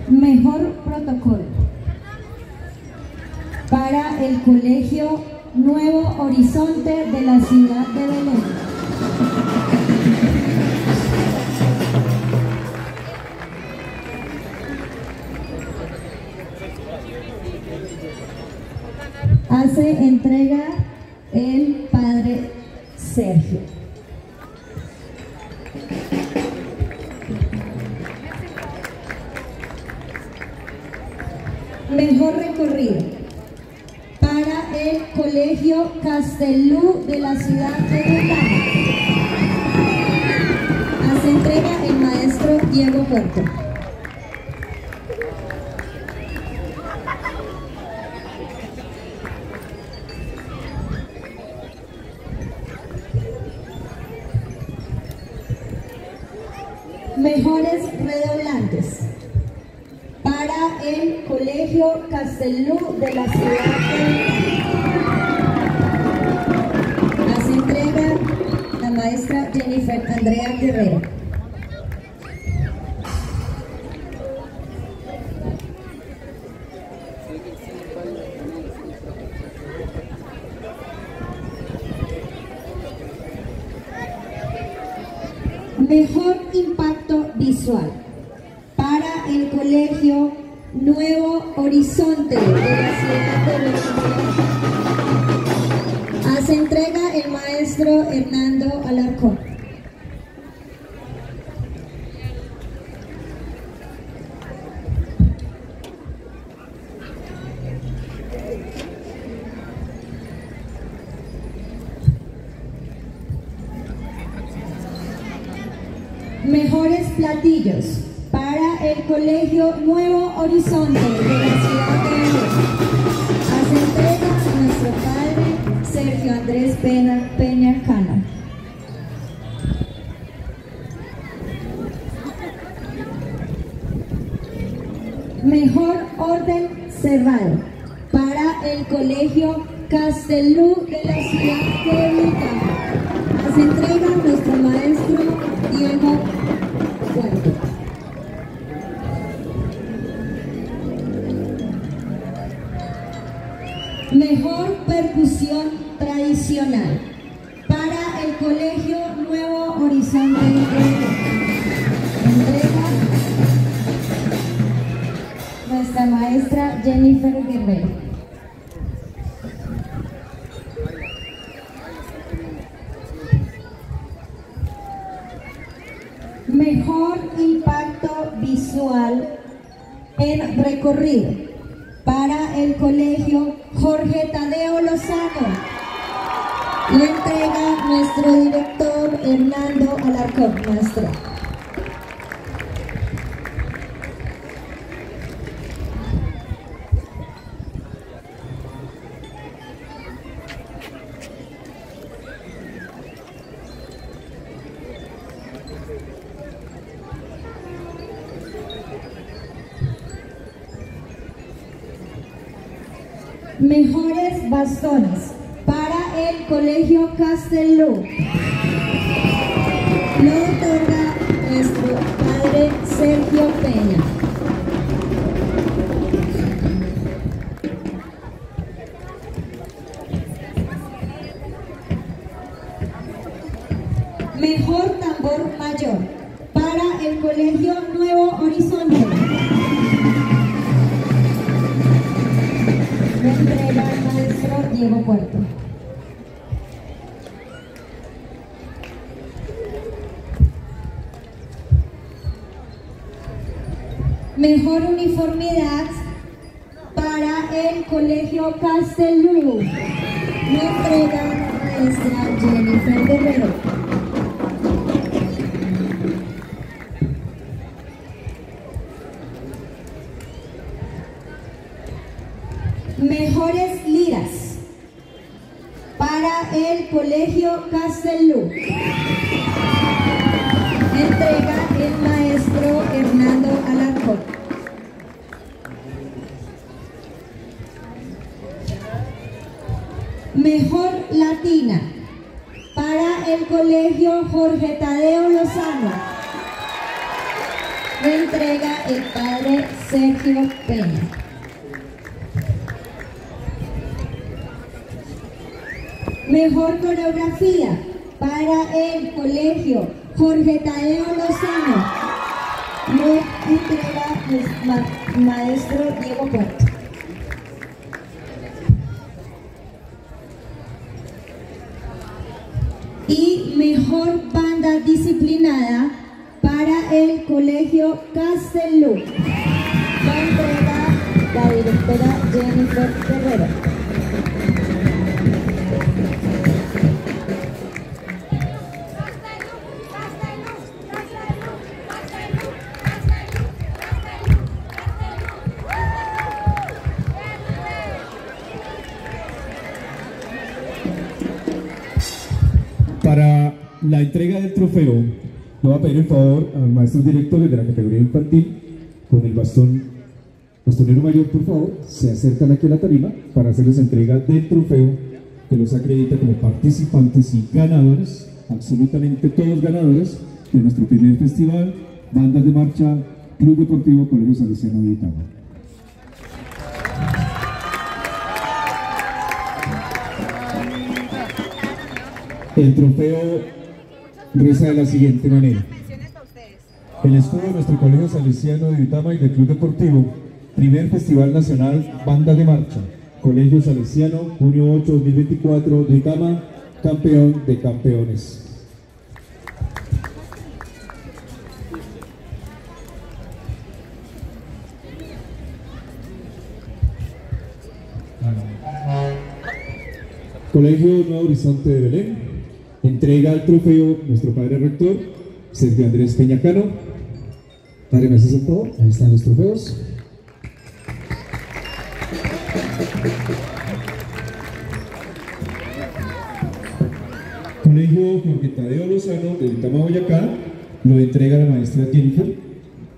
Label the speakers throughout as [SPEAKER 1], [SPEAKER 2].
[SPEAKER 1] Mejor protocolo para el Colegio Nuevo Horizonte de la ciudad de Belén. Hace entrega el padre Sergio. Mejor recorrido para el Colegio Castellú de la ciudad de Belén. Hace entrega el maestro Diego Puerto. Mejores redoblantes para el Colegio Castellú de la ciudad de Belén. Hace entrega la maestra Jennifer Andrea Guerrero. Mejor impacto visual para el Colegio Nuevo Horizonte de la ciudad de Belén. Hace entrega el maestro Hernando Alarcón. Mejores platillos para el Colegio Nuevo Horizonte de la ciudad de Belén. Hace entrega nuestro padre Sergio Andrés Peña Cana. Mejor orden cerrado para el Colegio Castellú de la ciudad de Belén. Hace entrega nuestro maestro Diego Puerto. Mejor percusión tradicional para el Colegio Nuevo Horizonte de Belén. Entrega nuestra maestra Jennifer Guerrero. Mejor impacto visual en recorrido para el Colegio Jorge Tadeo Lozano. Lo entrega nuestro director Hernando Alarcón, maestro. Mejores bastones para el Colegio Castellú. Lo otorga nuestro padre Sergio Peña. Mejor tambor mayor para el Colegio Nuevo Horizonte. Lo entrega el maestro Diego Puerto. Mejor uniformidad para el Colegio Castellú. Lo entrega la maestra Jennifer Guerrero. Mejores liras para el Colegio Castellú. Entrega el maestro Hernando Alarcón. Mejor latina para el Colegio Jorge Tadeo Lozano. lo entrega el padre Sergio Peña. Mejor coreografía para el colegio Jorge Tadeo Lozano, lo entrega el maestro Diego Puerto. Y mejor banda disciplinada para el colegio Castellú, lo entrega la directora Jennifer Guerrero.
[SPEAKER 2] Para la entrega del trofeo, le voy a pedir el favor a los maestros directores de la categoría infantil, con el bastonero mayor, por favor, se acercan aquí a la tarima para hacerles entrega del trofeo que los acredita como participantes y ganadores, absolutamente todos ganadores, de nuestro primer festival, Bandas de Marcha, Club Deportivo Colegio Salesiano de Itagua. El trofeo reza de la siguiente manera: el escudo de nuestro Colegio Salesiano de Duitama y del Club Deportivo, primer Festival Nacional Banda de Marcha, Colegio Salesiano, junio 8, 2024, Duitama, campeón de campeones. Colegio Nuevo Horizonte de Belén, entrega el trofeo nuestro padre rector, Sergio Andrés Peñacano. Padre, ¿me haces el favor? Ahí están los trofeos. Colegio Jorge Tadeo Lozano de Duitama, Boyacá, lo entrega la maestra Jennifer.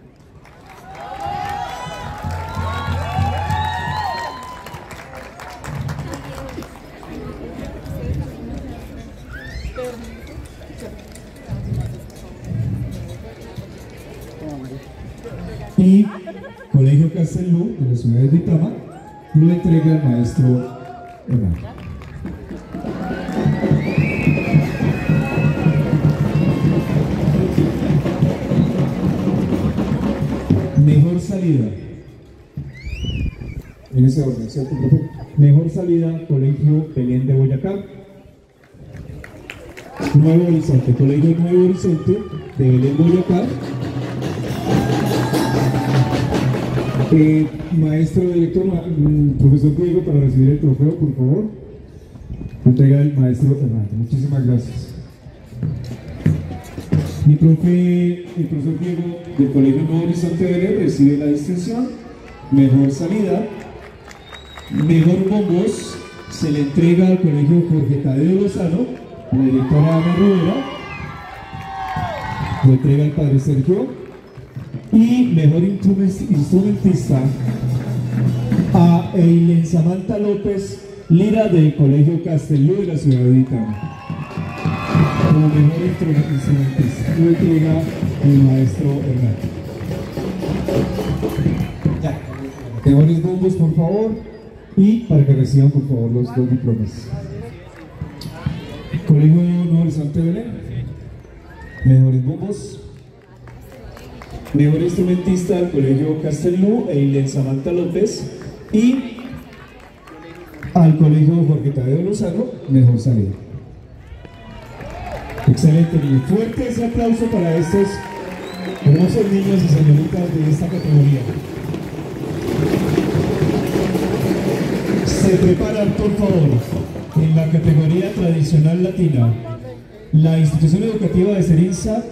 [SPEAKER 2] Y Colegio Castellú de la ciudad de Duitama lo entrega el maestro Hernán. Mejor salida. En ese orden, ¿cierto, profe? Mejor salida, Colegio Belén de Boyacá. Nuevo Horizonte, Colegio Nuevo Horizonte de Belén, Boyacá. Maestro director, profesor Diego, para recibir el trofeo, por favor. Entrega el maestro Hernando. Muchísimas gracias. El profesor Diego del Colegio Nuevo Horizonte de Belén recibe la distinción. Mejor salida. Mejor bombos se le entrega al Colegio Jorge Tadeo Lozano, la directora Ana Rivera. Lo entrega el padre Sergio. Y mejor instrumentista a Eileen Samantha López Lira del Colegio Castellú de la ciudad de Itagua. Como mejor instrumentista lo entrega el maestro Hernán. Ya, mejores bombos, por favor, y para que reciban, por favor, los dos diplomas. Colegio Nuevo Horizonte de Belén, mejores bombos. Mejor instrumentista del Colegio Castellú, Eileen Samantha López, y al Colegio Jorge Tadeo Lozano, mejor salida. Excelente, niños. Fuerte ese aplauso para estos hermosos niños y señoritas de esta categoría. Se preparan, por favor, en la categoría tradicional latina. La institución educativa de Cerinza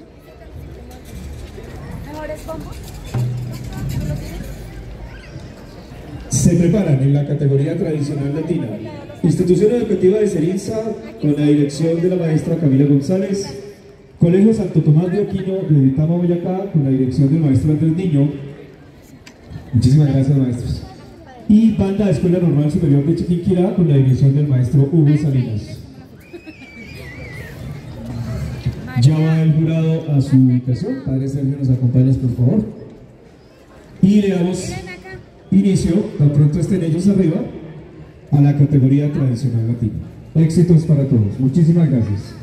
[SPEAKER 2] se preparan en la categoría tradicional latina. Institución Educativa de Cerinza, con la dirección de la maestra Camila González. Colegio Santo Tomás de Aquino de Duitama, Boyacá, con la dirección del maestro Andrés Niño. Muchísimas gracias, maestros. Y Banda de Escuela Normal Superior de Chiquinquirá, con la dirección del maestro Hugo Salinas. Ya va el jurado a su ubicación. Padre Sergio, nos acompañas, por favor. Y le damos inicio, tan pronto estén ellos arriba, a la categoría tradicional latina. Éxitos para todos. Muchísimas gracias.